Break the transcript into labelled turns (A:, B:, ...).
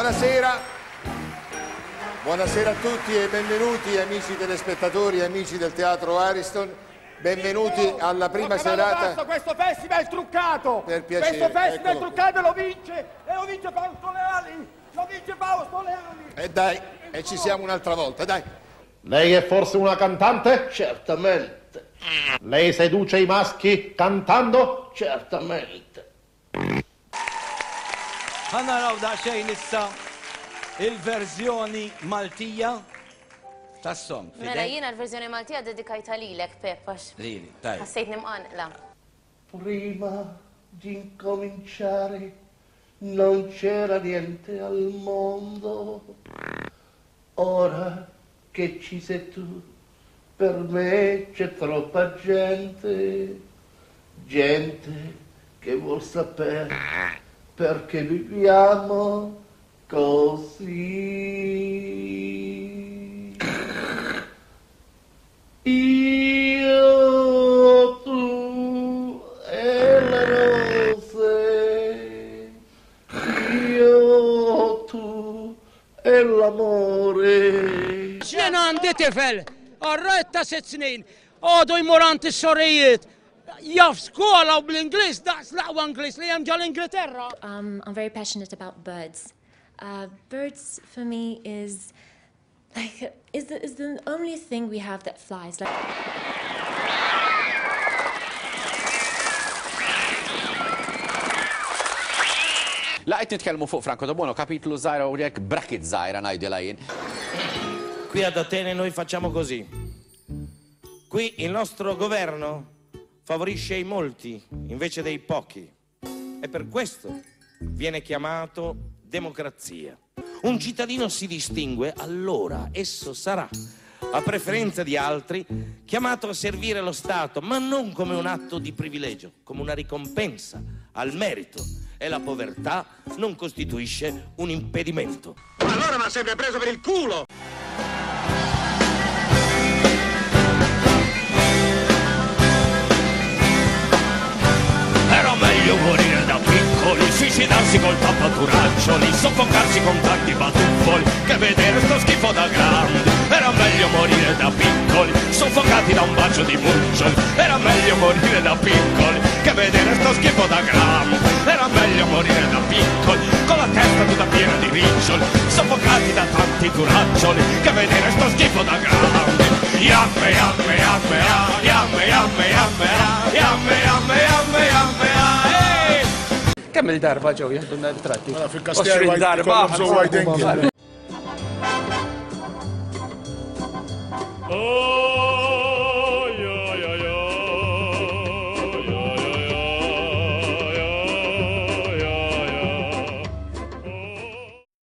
A: Buonasera. Buonasera a tutti e benvenuti amici telespettatori e amici del Teatro Ariston. Benvenuti alla prima serata.
B: Basta, questo festival è truccato.
A: Per piacere.
B: Questo festival è
A: Eccolo
B: truccato e lo vince Fausto Leali. Lo vince Fausto Leali.
A: E dai, e ci siamo un'altra volta, dai.
C: Lei è forse una cantante?
D: Certamente.
C: Lei seduce i maschi cantando?
D: Certamente.
E: Ħanaraw daqsxejn issa il-verżjoni Maltija tas-song.
F: Mela jiena l-verżjoni Maltija dedikajta lilek, Peppax.
E: Lili, tajb.
F: Ħassejt nimqanqla.
D: Prima di incominciare non c'era niente al mondo. Ora che ci sei tu, per me c'è troppa gente. Gente che vuol sapere perché viviamo così. Io, tu e le rose, io, tu e l'amore.
G: Jena għandi tifel, għarrajt ta' 6 snin, għodu jmurant is-sorijiet, jaf skola u bl-Inglis, daqs laqwa Inglis li jem ġal-Ingilterra.
H: I'm very passionate about birds. Birds for me is the only thing we have that flies.
I: Laqgħet nitkellmu fuq Franco Dobono, kapitlu żgħira u jekk bracket żgħira ngħidilha jien.
J: Qui ad Atene noi facciamo così. Qui il nostro governo favorisce i molti invece dei pochi e per questo viene chiamato democrazia. Un cittadino si distingue, allora esso sarà, a preferenza di altri, chiamato a servire lo Stato, ma non come un atto di privilegio, come una ricompensa al merito. E la povertà non costituisce un impedimento.
B: Ma allora mi ha sempre preso per il culo!
K: Era meglio morire da piccoli, suicidarsi col tappaturaccioli, soffocarsi con tanti batuffoli, che vedere sto schifo da grandi. Era meglio morire da piccoli, soffocati da un bacio di muccioli. Era meglio morire da piccoli, che vedere sto schifo da grandi. Era meglio morire da piccoli, con la testa tutta piena di riccioli, soffocati da tanti turaccioli, che vedere sto schifo da grandi. Yamme, yamme, yamme, yamme, yamme, yamme, yamme, yamme, yamme, yamme,
G: Kemm il-darba ġew jaħduna l-tratti?
L: Fil-Kastello